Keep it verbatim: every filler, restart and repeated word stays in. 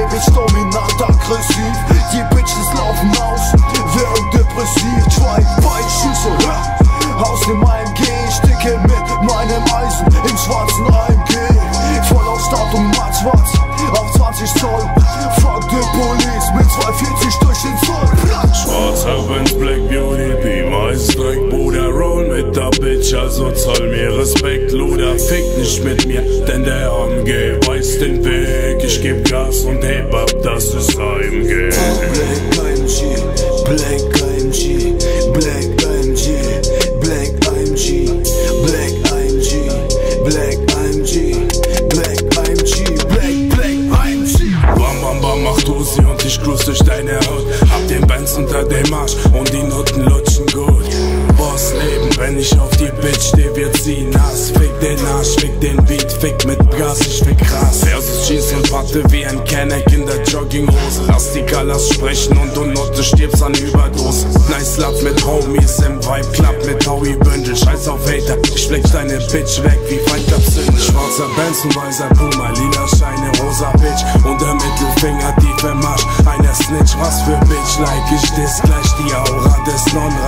Bitch dominant, aggressiv. Die Bitches laufen aus, werden depressiv. Zwei Beinschüsse, aus dem A M G. Ich sticke mit meinem Eisen im schwarzen A M G. Voll auf Datum Mats Watts auf zwanzig Zoll. Fuck the police mit zweihundertvierzig durch den Zoll. Schwarzer Benz, Black Beauty, Beamer ist Dreck, Bruder. Roll mit der Bitch, also zoll mir Respekt. Luder, fick nicht mit mir, denn der A M G weiß den Weg. Ich geb Gas und heb ab, das ist A M G. Black A M G, Black A M G, Black A M G, Black A M G, Black A M G, Black A M G, Black A M G, Black, Black A M G. Bam, bam, bam, mach Dosi und ich cruise durch deine Haut. Hab den Benz unter dem Arsch und die Noten lutschen gut. Boss leben, wenn ich auf die Bitch steh, wird sie nass. Fick den Arsch, fick den Beat, fick mit Gas, ich fick krass. Versus Jeans und Patte wie ein Kenneck in der Jogginghose. Lass die Colors sprechen und du Note stirbst an Überdosis. Nice Love mit Homies im Vibe Club mit Howie Bündel. Scheiß auf Hater, ich flex deine Bitch weg wie Feinkapsündel. Schwarzer Benz und weißer Puma, lila Scheine, rosa Bitch und der Mittelfinger tief im Arsch. Einer Snitch, was für Bitch, like ich diss gleich die Aura des Non-Rap.